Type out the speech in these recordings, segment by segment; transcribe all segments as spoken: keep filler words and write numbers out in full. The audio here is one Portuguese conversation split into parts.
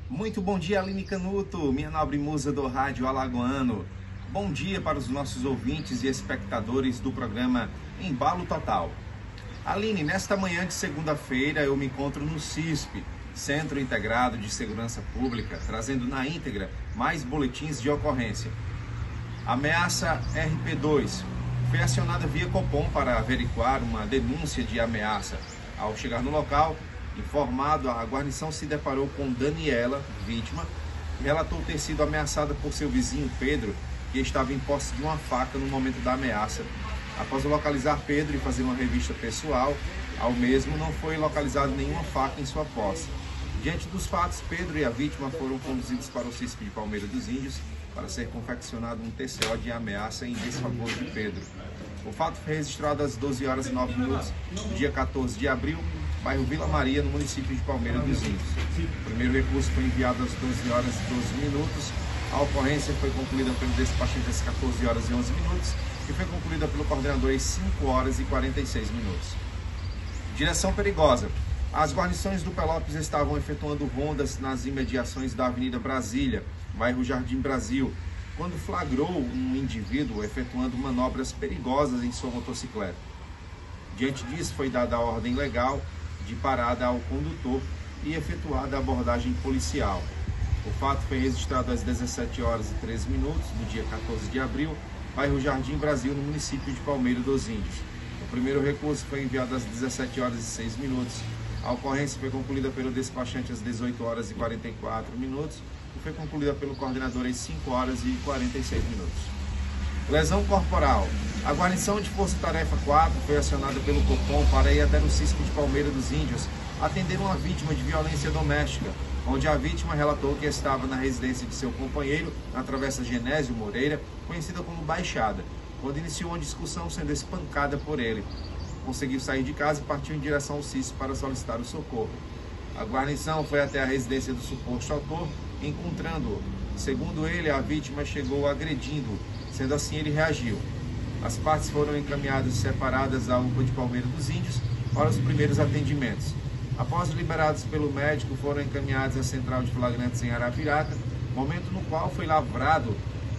Muito bom dia, Aline Canuto, minha nobre musa do rádio alagoano. Bom dia para os nossos ouvintes e espectadores do programa Embalo Total. Aline, nesta manhã de segunda-feira eu me encontro no CISP, Centro Integrado de Segurança Pública, trazendo na íntegra mais boletins de ocorrência. Ameaça R P dois. Foi acionada via Copom para averiguar uma denúncia de ameaça. Ao chegar no local, informado, a guarnição se deparou com Daniela, vítima, que relatou ter sido ameaçada por seu vizinho Pedro, que estava em posse de uma faca no momento da ameaça. Após localizar Pedro e fazer uma revista pessoal, ao mesmo não foi localizado nenhuma faca em sua posse. Diante dos fatos, Pedro e a vítima foram conduzidos para o CISP de Palmeira dos Índios para ser confeccionado um T C O de ameaça em desfavor de Pedro. O fato foi registrado às doze horas e nove minutos, no dia quatorze de abril, bairro Vila Maria, no município de Palmeira dos Índios. O primeiro recurso foi enviado às doze horas e doze minutos. A ocorrência foi concluída pelo despachante às quatorze horas e onze minutos e foi concluída pelo coordenador às cinco horas e quarenta e seis minutos. Direção perigosa. As guarnições do Pelópis estavam efetuando rondas nas imediações da Avenida Brasília, bairro Jardim Brasil, quando flagrou um indivíduo efetuando manobras perigosas em sua motocicleta. Diante disso, foi dada a ordem legal de parada ao condutor e efetuada a abordagem policial. O fato foi registrado às dezessete horas e treze minutos, no dia quatorze de abril, bairro Jardim Brasil, no município de Palmeira dos Índios. O primeiro recurso foi enviado às dezessete horas e seis minutos. A ocorrência foi concluída pelo despachante às dezoito horas e quarenta e quatro minutos e foi concluída pelo coordenador às cinco horas e quarenta e seis minutos. Lesão corporal. A guarnição de Força Tarefa quatro foi acionada pelo Copom para ir até o CISP de Palmeira dos Índios atender uma vítima de violência doméstica, onde a vítima relatou que estava na residência de seu companheiro, na Travessa Genésio Moreira, conhecida como Baixada, quando iniciou uma discussão sendo espancada por ele. Conseguiu sair de casa e partiu em direção ao CISP para solicitar o socorro. A guarnição foi até a residência do suposto autor, encontrando-o. Segundo ele, a vítima chegou agredindo, sendo assim ele reagiu. As partes foram encaminhadas e separadas à U P A de Palmeira dos Índios para os primeiros atendimentos. Após liberados pelo médico, foram encaminhados à Central de Flagrantes em Arapiraca, momento no qual foi lavrado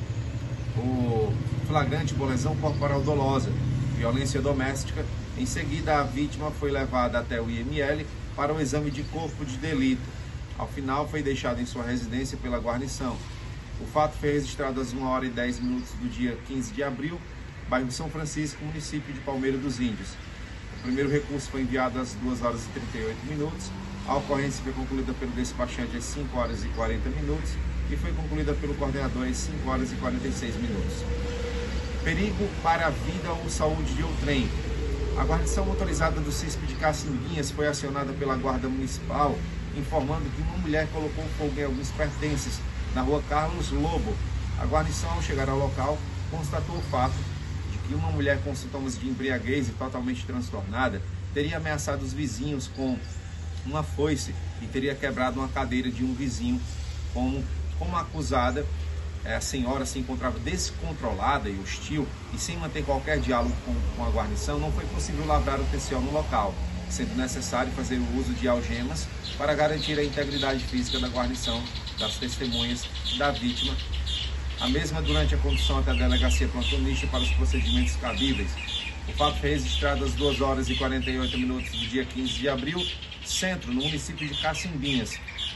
o flagrante por lesão corporal dolosa, violência doméstica. Em seguida, a vítima foi levada até o I M L para o exame de corpo de delito. Ao final, foi deixada em sua residência pela guarnição. O fato foi registrado às uma hora e dez minutos do dia quinze de abril, bairro São Francisco, município de Palmeira dos Índios. O primeiro recurso foi enviado às duas horas e trinta e oito minutos. A ocorrência foi concluída pelo despachante às cinco horas e quarenta minutos e foi concluída pelo coordenador às cinco horas e quarenta e seis minutos. Perigo para a vida ou saúde de outrem. A guarnição motorizada do CISP de Cacimbinhas foi acionada pela Guarda Municipal, informando que uma mulher colocou fogo em alguns pertences na rua Carlos Lobo. A guarnição, ao chegar ao local, constatou o fato de que uma mulher com sintomas de embriaguez e totalmente transtornada teria ameaçado os vizinhos com uma foice e teria quebrado uma cadeira de um vizinho. Como, como acusada, a senhora se encontrava descontrolada e hostil e sem manter qualquer diálogo com, com a guarnição, não foi possível lavrar o T C O no local, sendo necessário fazer o uso de algemas para garantir a integridade física da guarnição, das testemunhas da vítima, a mesma durante a condução até a delegacia plantonista para os procedimentos cabíveis. O fato foi registrado às duas horas e quarenta e oito minutos do dia quinze de abril, centro, no município de Cacimbinhas.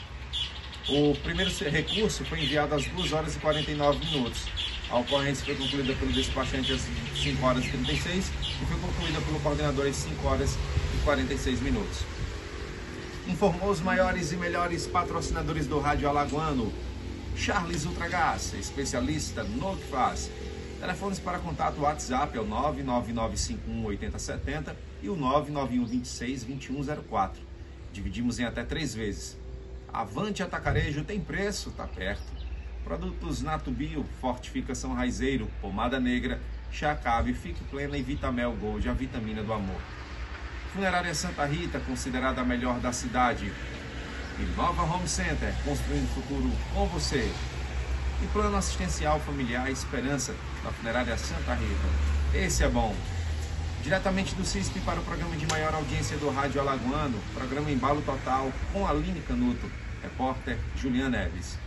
O primeiro recurso foi enviado às duas horas e quarenta e nove minutos. A ocorrência foi concluída pelo despachante às cinco horas e trinta e seis e foi concluída pelo coordenador às cinco horas e quarenta e seis minutos. Informou os maiores e melhores patrocinadores do rádio alagoano. Charles Ultragás, especialista no que faz. Telefones para contato WhatsApp é o nove nove nove cinco um oito zero sete zero e o nove nove um dois seis dois um zero quatro. Dividimos em até três vezes. Avante Atacarejo, tem preço, tá perto. Produtos Natubio, Fortificação Raizeiro, Pomada Negra, Chá Cabe, Fique Plena e Vitamel Gold, a vitamina do amor. Funerária Santa Rita, considerada a melhor da cidade. E Nova Home Center, construindo o futuro com você. E Plano Assistencial Familiar Esperança, da Funerária Santa Rita. Esse é bom. Diretamente do CISP para o programa de maior audiência do rádio alagoano, programa Embalo Total, com Aline Canuto. repórter Juliana Neves.